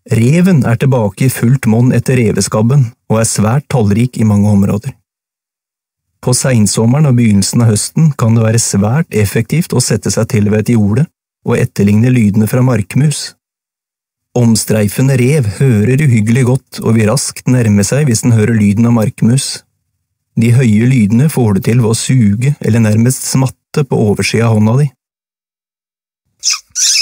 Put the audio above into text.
Reven er tilbake i fullt monn etter reveskabben og er svært tallrik i mange områder. På seinsommeren og begynnelsen av høsten kan det være svært effektivt å sette seg til ved et jorde og etterligne lydene fra markmus. Omstreifende rev hører uhyggelig godt og vil raskt nærme seg hvis den hører lyden av markmus. De høye lydene får du til ved å suge eller nærmest smatte på oversida av hånda di.